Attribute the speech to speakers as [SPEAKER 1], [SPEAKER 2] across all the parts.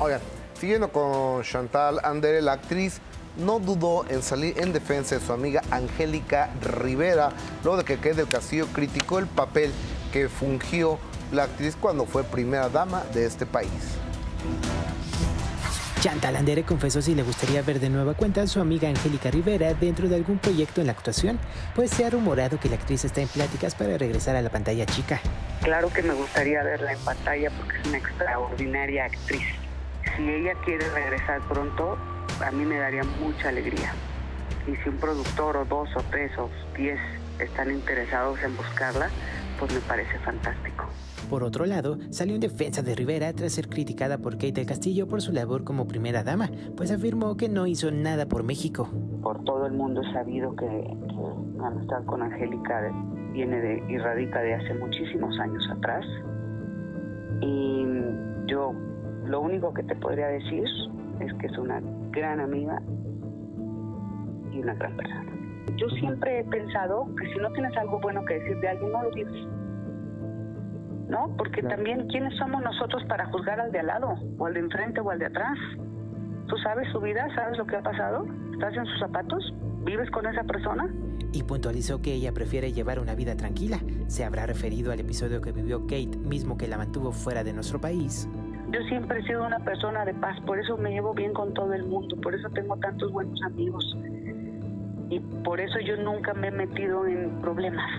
[SPEAKER 1] Oigan, siguiendo con Chantal Andere, la actriz no dudó en salir en defensa de su amiga Angélica Rivera, luego de que Kate del Castillo criticó el papel que fungió la actriz cuando fue primera dama de este país.
[SPEAKER 2] Chantal Andere confesó si le gustaría ver de nueva cuenta a su amiga Angélica Rivera dentro de algún proyecto en la actuación, pues se ha rumorado que la actriz está en pláticas para regresar a la pantalla chica.
[SPEAKER 3] Claro que me gustaría verla en pantalla porque es una extraordinaria actriz. Si ella quiere regresar pronto, a mí me daría mucha alegría. Y si un productor o 2 o 3 o 10 están interesados en buscarla, pues me parece fantástico.
[SPEAKER 2] Por otro lado, salió en defensa de Rivera tras ser criticada por Kate del Castillo por su labor como primera dama, pues afirmó que no hizo nada por México.
[SPEAKER 3] Por todo el mundo he sabido que mi amistad con Angélica viene y radica de hace muchísimos años atrás. Y yo lo único que te podría decir es que es una gran amiga y una gran persona. Yo siempre he pensado que si no tienes algo bueno que decir de alguien, no lo digas. ¿No? Porque claro, también, ¿quiénes somos nosotros para juzgar al de al lado, o al de enfrente, o al de atrás? ¿Tú sabes su vida? ¿Sabes lo que ha pasado? ¿Estás en sus zapatos? ¿Vives con esa persona?
[SPEAKER 2] Y puntualizó que ella prefiere llevar una vida tranquila. Se habrá referido al episodio que vivió Kate, mismo que la mantuvo fuera de nuestro país.
[SPEAKER 3] Yo siempre he sido una persona de paz, por eso me llevo bien con todo el mundo, por eso tengo tantos buenos amigos. Y por eso yo nunca me he metido en problemas.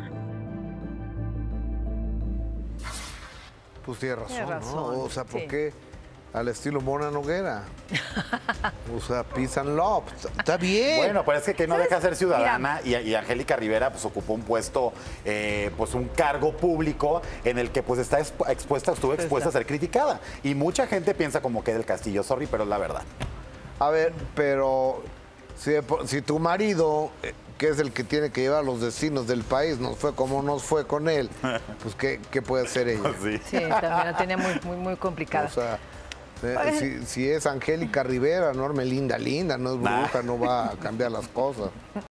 [SPEAKER 1] Pues tiene razón, ¿no? O sea, ¿por qué al estilo Mona Noguera? O sea, peace and love. Está bien.
[SPEAKER 4] Bueno, pero es que no deja de ser ciudadana y Angélica Rivera pues ocupó un puesto, pues un cargo público en el que pues está estuvo expuesta a ser criticada. Y mucha gente piensa como que del Castillo, sorry, pero es la verdad.
[SPEAKER 1] A ver, pero si tu marido, que es el que tiene que llevar los destinos del país, nos fue como nos fue con él, pues ¿qué puede hacer ella?
[SPEAKER 5] Sí, también la tenía muy complicada.
[SPEAKER 1] O sea, si es Angélica Rivera, no Linda, no es bruja, no va a cambiar las cosas.